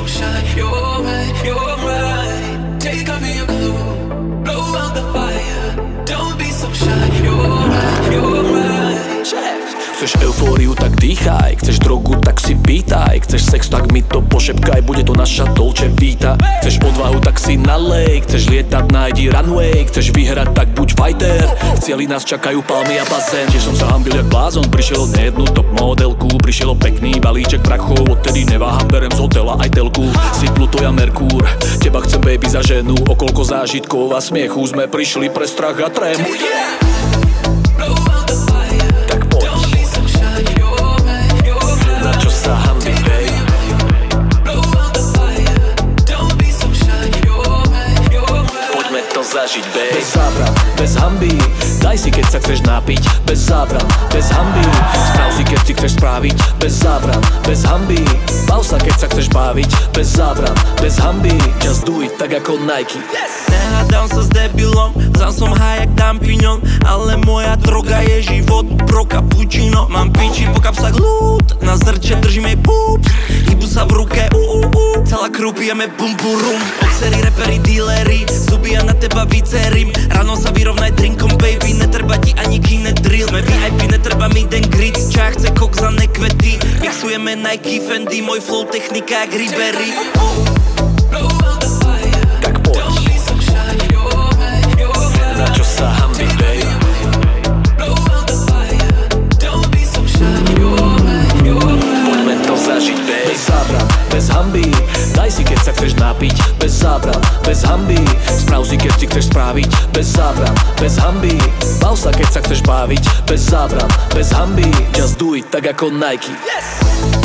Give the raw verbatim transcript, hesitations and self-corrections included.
so shy. You're right, you're right. Take off your clothes, blow out the fire. Don't be so shy. You're right, you're right. Chceš eufóriu, tak dýchaj. Chceš drogu, tak si pýtaj. Chceš sex, tak mi to pošepkaj. Bude to naša Dolce Vita. Chceš odvahu, tak si nalej. Chceš lietať, nájdi runway. Chceš vyhrať, tak buď fighter. V cieli nás čakajú palmy a bazén. Tiež som sa hambil jak blázon. Prišiel od nejednu top modelku. Prišiel o pekný balíček prachov. Odtedy neváham, berem z hotela aj telku. Si Pluto, ja Merkúr. Teba chcem baby za ženu. O koľko zážitkov a smiechu sme prišli pre strach a trému. Yeah! Zažiť, babe. Bez zábran, bez hanby. Daj si, keď sa chceš napiť. Bez zábran, bez hanby. Sprav si, keď si chceš spraviť. Bez zábran, bez hanby. Bav sa, keď sa chceš baviť. Bez zábran, bez hanby. Just do it, tak ako Nike. Yes! Nehádam sa s debilom, vzal som high jak Dampiňon. Ale moja droga je život pro cappuccino. Mám piči po kapsách lút, na zrče držím jej púp. Hybu sa v ruke, u, u, u. Celá crew pijeme bum bum rum. Boxery, reperi, dealery, zuby a na teba vycerím. Ráno sa vyrovnaj drinkom, baby, netreba ti ani kine drill. Sme vé í pé, netreba mi den grit. Čaj chce kok za nekvety. Mixujeme Nike, Fendi, môj flow technika jak Ribery. Tak poď. Na čo sa hambi, babe? Poďme to zažiť, babe. Bez zábran, bez hanby. Daj si, keď sa chceš napiť. Bez zábran, bez hanby. Sprav si, keď si chceš spraviť. Bez zábran, bez hanby. Bav sa, keď sa chceš baviť. Bez zábran, bez hanby. Just do it, tak ako Nike. Yes!